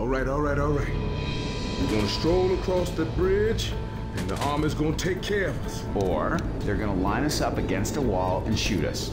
All right. We're gonna stroll across the bridge, and the army's gonna take care of us. Or they're gonna line us up against a wall and shoot us.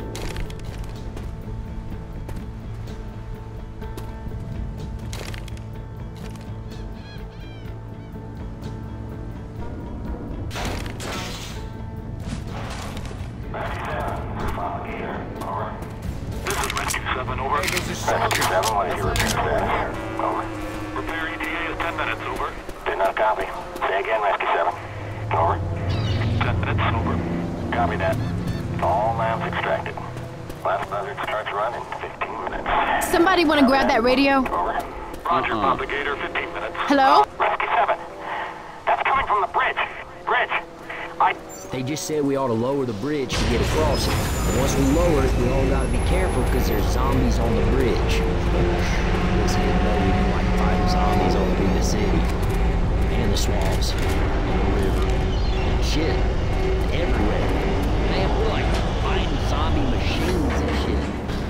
Somebody want to grab that radio? Roger, Propagator, 15 minutes. Hello? Rescue 7. That's coming from the bridge. They just said we ought to lower the bridge to get across it. And once we lower it, we all gotta be careful because there's zombies on the bridge. Listen, you know we can like fight zombies all through the city. And the swamps. And the river. And shit. Everywhere. Man, we're like fighting zombie machines and shit.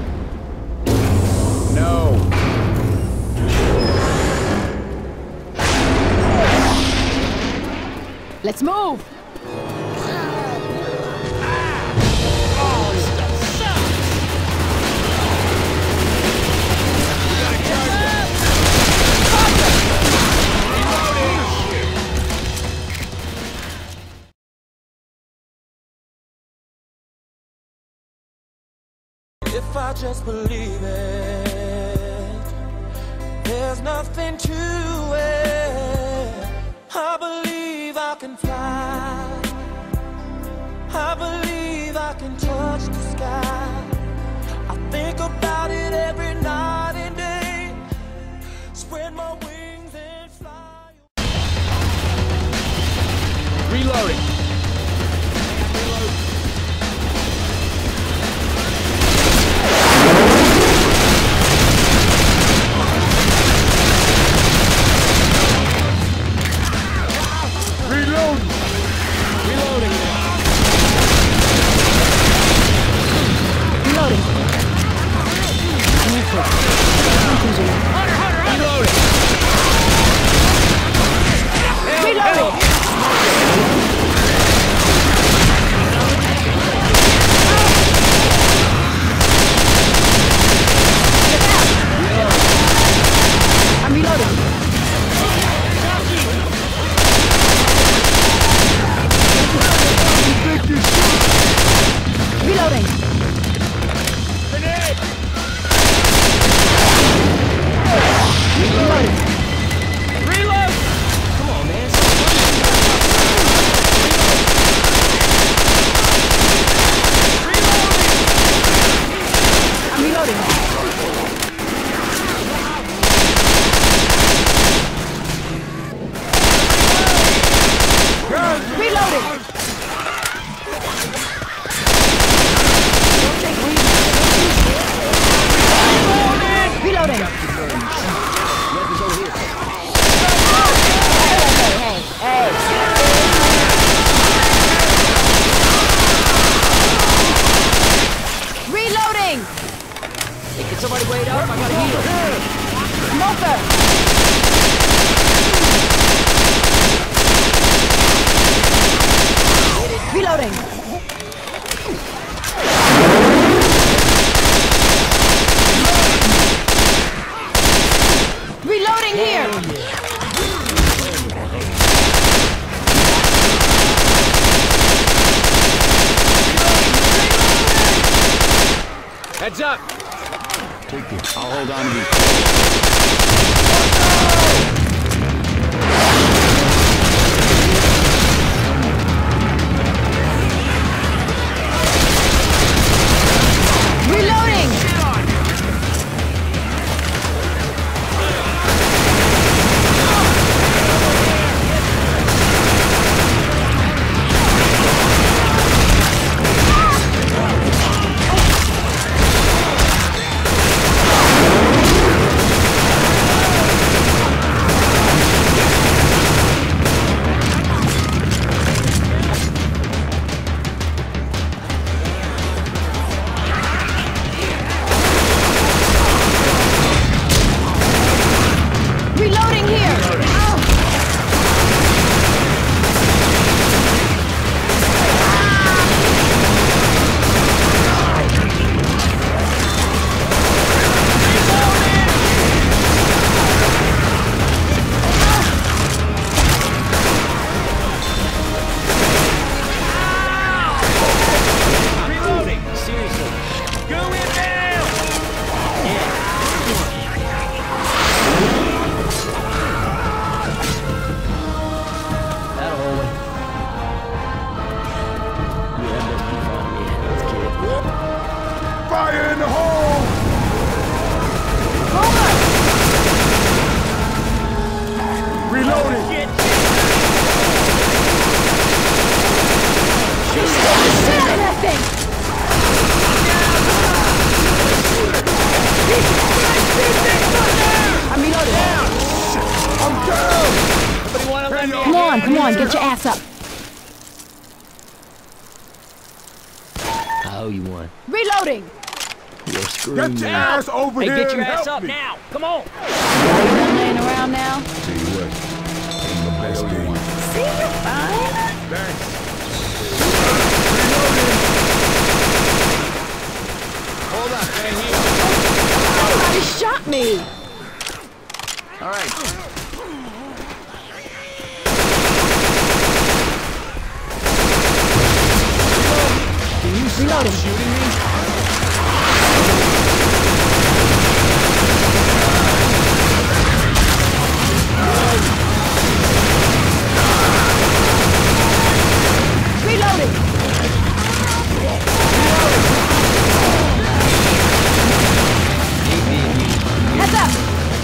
No! Let's move! If I just believe it, there's nothing to it. I believe I can fly. I believe I can touch the sky. I think about it every night and day. Spread my wings and fly. Reloading! Somebody wait up, I gotta heal. Smoker! Reloading! Reloading here! Heads up! Take it. I'll hold on to you. Reloading! Fire in the hole! Over! Reloading! Shit out of that thing! I'm reloading. I'm down! Come on, get your ass up. I owe you one. Reloading! You're screwed. Get your ass over Hey, here get your and ass help up me. now! Come on! Are you done laying around now? Tell you what, ain't my best game. See, you're fine. Thanks. Hold up, man. Here. Somebody shot me. All right. Can you stop shooting me? Reloading. Heads up.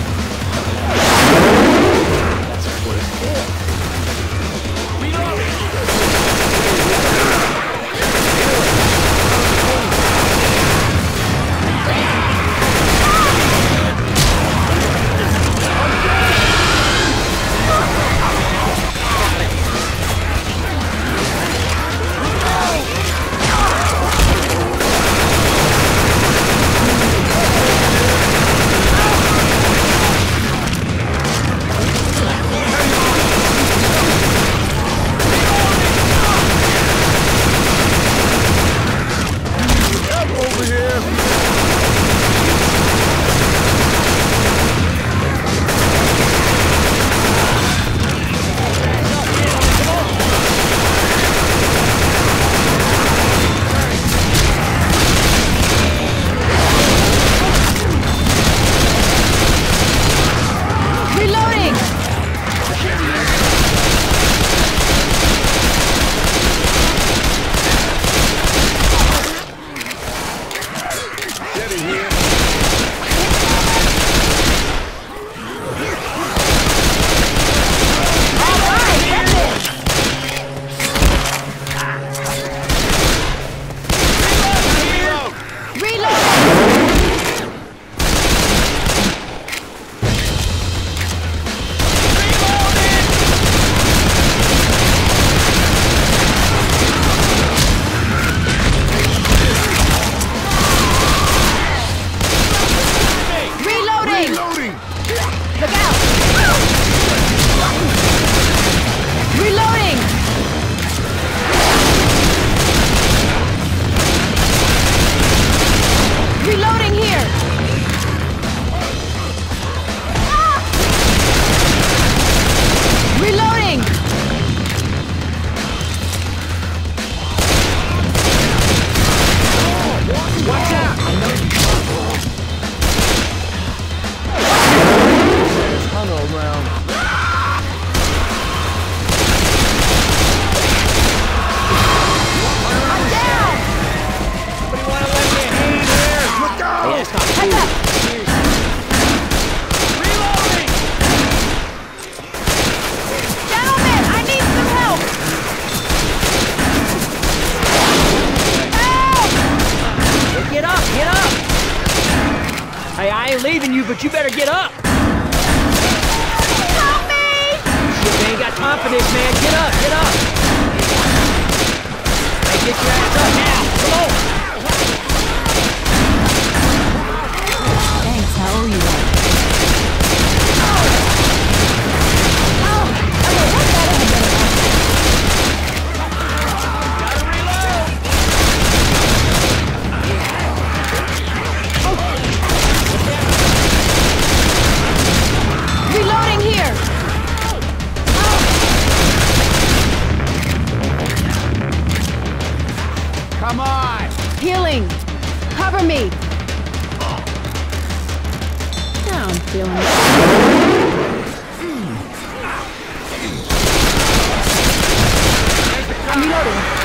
Over here! Reloading. Get in here! All right, that's it. Reloading. Reloading. Reloading! Look out. Reloading. Reloading here. Reloading. Watch out! Tunnel around. I'm down. Somebody wanna lend me a hand here? Look out! Hey, that's not Heads cool. up. Reloading! Gentlemen, I need some help. Help! Hey, get up! Get up! Hey, I ain't leaving you, but you better get up! Help me! Shit, they ain't got time for this, man. Get up! Get up! Hey, get your ass up now! Come on! Thanks, I owe you one. Oh, okay, that's better than better. Gotta reload! Reloading here. Come on. Healing. Cover me. Now I'm feeling it. I'm reloading.